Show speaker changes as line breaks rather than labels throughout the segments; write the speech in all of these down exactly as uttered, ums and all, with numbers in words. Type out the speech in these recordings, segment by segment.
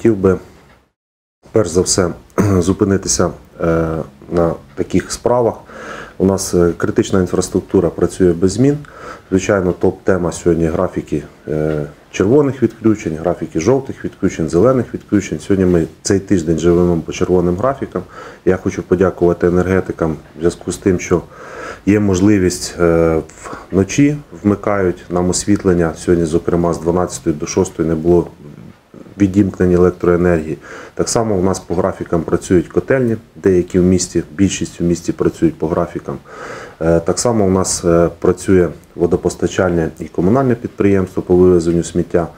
хотів би перш за все зупинитися на таких справах. У нас критична інфраструктура працює без змін. Звичайно, топ-тема сьогодні графіки червоних відключень, графіки жовтих відключень, зелених відключень. Сьогодні ми цей тиждень живемо по червоним графікам. Я хочу подякувати енергетикам в зв'язку з тим, що є можливість вночі вмикають нам освітлення. Сьогодні, зокрема, з дванадцятої до шостої не було відімкнені електроенергії. Так само у нас по графікам працюють котельні, деякі в місті, більшість в місті працюють по графікам. Так само у нас працює водопостачання і комунальне підприємство по вивезенню сміття.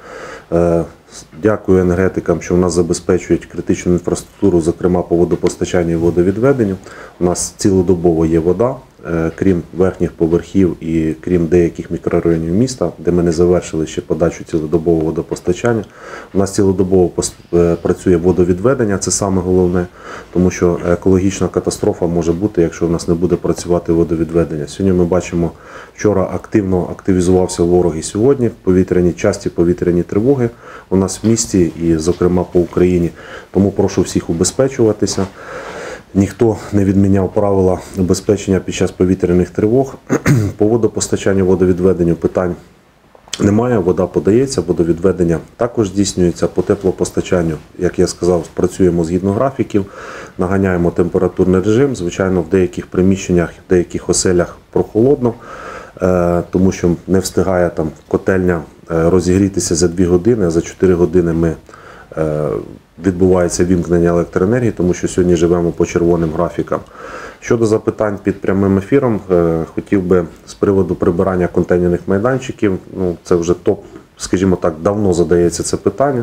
Дякую енергетикам, що у нас забезпечують критичну інфраструктуру, зокрема по водопостачанню і водовідведенню. У нас цілодобово є вода, крім верхніх поверхів і крім деяких мікрорайонів міста, де ми не завершили ще подачу цілодобового водопостачання. У нас цілодобово працює водовідведення, це саме головне, тому що екологічна катастрофа може бути, якщо в нас не буде працювати водовідведення. Сьогодні ми бачимо, вчора активно активізувався ворог і сьогодні, повітряні, часті повітряні тривоги у нас в місті і, зокрема, по Україні. Тому прошу всіх убезпечуватися. Ніхто не відміняв правила убезпечення під час повітряних тривог. По водопостачанню, водовідведенню питань немає, вода подається, водовідведення також здійснюється. По теплопостачанню, як я сказав, працюємо згідно графіків, наганяємо температурний режим. Звичайно, в деяких приміщеннях, в деяких оселях прохолодно, тому що не встигає там котельня розігрітися за дві години, а за чотири години ми відбувається вімкнення електроенергії, тому що сьогодні живемо по червоним графікам. Щодо запитань під прямим ефіром, хотів би з приводу прибирання контейнерних майданчиків, ну, це вже топ, скажімо так, давно задається це питання.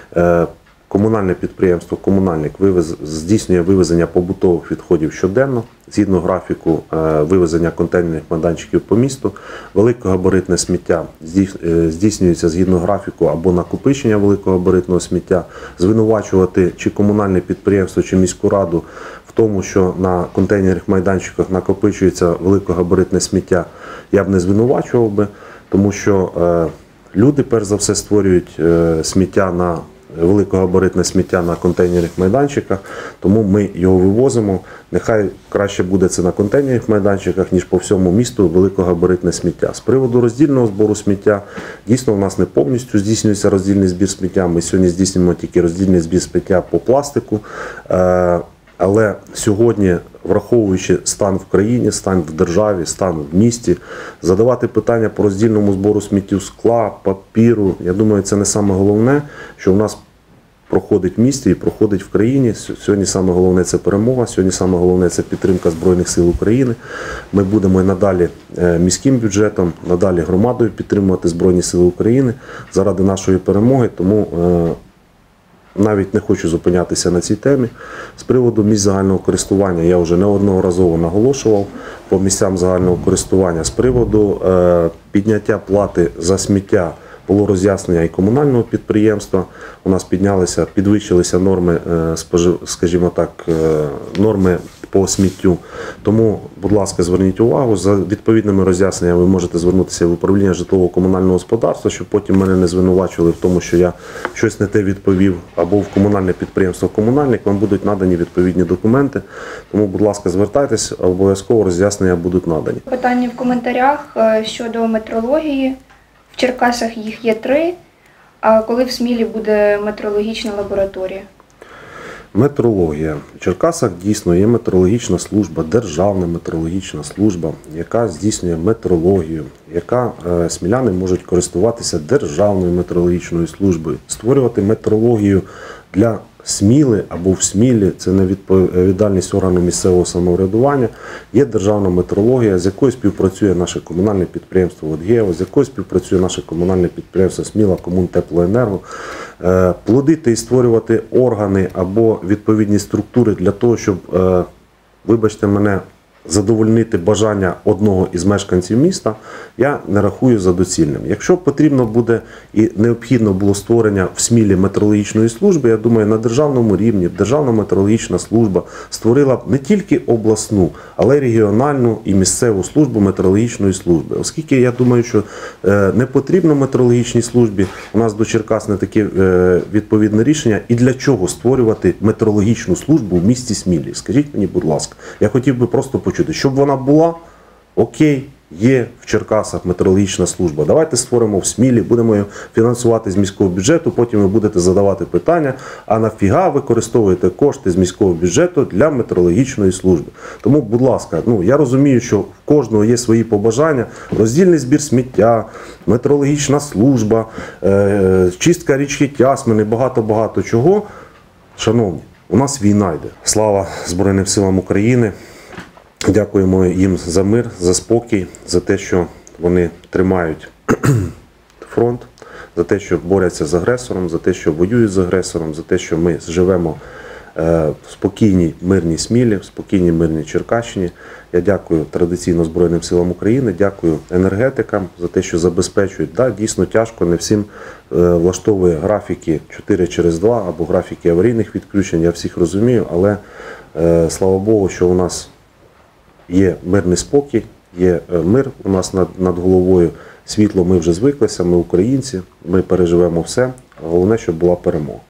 Комунальне підприємство «Комунальник» вивез, здійснює вивезення побутових відходів щоденно, згідно графіку вивезення контейнерних майданчиків по місту. Великогабаритне сміття здійснюється згідно графіку або накопичення великогабаритного сміття. Звинувачувати чи комунальне підприємство, чи міську раду в тому, що на контейнерних майданчиках накопичується великогабаритне сміття, я б не звинувачував би, тому що люди, перш за все, створюють сміття на великогабаритне сміття на контейнерних майданчиках, тому ми його вивозимо. Нехай краще буде це на контейнерних майданчиках, ніж по всьому місту великогабаритне сміття. З приводу роздільного збору сміття, дійсно у нас не повністю здійснюється роздільний збір сміття, ми сьогодні здійснюємо тільки роздільний збір сміття по пластику, але сьогодні, враховуючи стан в країні, стан в державі, стан в місті, задавати питання по роздільному збору сміттю скла, папіру, я думаю, це не саме головне, що у нас проходить в місті і проходить в країні. Сьогодні саме головне – це перемога, сьогодні саме головне – це підтримка Збройних сил України. Ми будемо і надалі міським бюджетом, надалі громадою підтримувати Збройні сили України заради нашої перемоги, тому навіть не хочу зупинятися на цій темі. З приводу місць загального користування я вже неодноразово наголошував по місцям загального користування. З приводу е, підняття плати за сміття було роз'яснення і комунального підприємства. У нас піднялися, підвищилися норми, е, спожив, скажімо так, е, норми по сміттю. Тому, будь ласка, зверніть увагу, за відповідними роз'ясненнями ви можете звернутися в управління житлово-комунального господарства, щоб потім мене не звинувачували в тому, що я щось не те відповів, або в комунальне підприємство «Комунальник», вам будуть надані відповідні документи. Тому, будь ласка, звертайтесь, обов'язково роз'яснення будуть надані.
Питання в коментарях щодо метрології. В Черкасах їх є три, а коли в Смілі буде метрологічна лабораторія?
Метрологія. В Черкасах дійсно є метрологічна служба, державна метрологічна служба, яка здійснює метрологію, яка е, сміляни можуть користуватися державною метрологічною службою. Створювати метрологію для Сміли або в Смілі – це не відповідальність органу місцевого самоврядування. Є державна метрологія, з якою співпрацює наше комунальне підприємство «Водгео», з якою співпрацює наше комунальне підприємство «Сміла Комунтеплоенерго». Плодити і створювати органи або відповідні структури для того, щоб, вибачте мене, задовольнити бажання одного із мешканців міста, я не рахую за доцільним. Якщо потрібно буде і необхідно було створення в Смілі метеорологічної служби, я думаю, на державному рівні Державна метеорологічна служба створила б не тільки обласну, але й регіональну і місцеву службу метеорологічної служби. Оскільки я думаю, що е, не потрібно метеорологічній службі, у нас до Черкас не таке е, відповідне рішення. І для чого створювати метеорологічну службу в місті Смілі? Скажіть мені, будь ласка. Я хотів би просто почути, щоб вона була, окей, є в Черкасах метеорологічна служба. Давайте створимо в Смілі, будемо її фінансувати з міського бюджету, потім ви будете задавати питання, а нафіга використовуєте кошти з міського бюджету для метеорологічної служби. Тому, будь ласка, ну я розумію, що в кожного є свої побажання, роздільний збір сміття, метеорологічна служба, е- чистка річки Тясмини, багато-багато чого. Шановні, у нас війна йде. Слава Збройним силам України. Дякуємо їм за мир, за спокій, за те, що вони тримають фронт, за те, що борються з агресором, за те, що воюють з агресором, за те, що ми живемо в спокійній мирній Смілі, в спокійній мирній Черкащині. Я дякую традиційно Збройним силам України, дякую енергетикам за те, що забезпечують. Да, дійсно тяжко, не всім влаштовує графіки чотири через два або графіки аварійних відключень, я всіх розумію, але слава Богу, що у нас є мирний спокій, є мир у нас над, над головою, світло ми вже звиклися, ми українці, ми переживемо все, головне, щоб була перемога.